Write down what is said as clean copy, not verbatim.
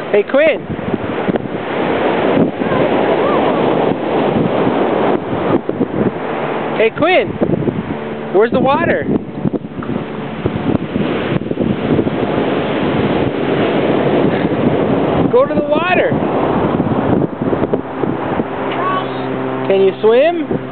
Hey, Quinn. Hey, Quinn. Where's the water? Go to the water. Can you swim?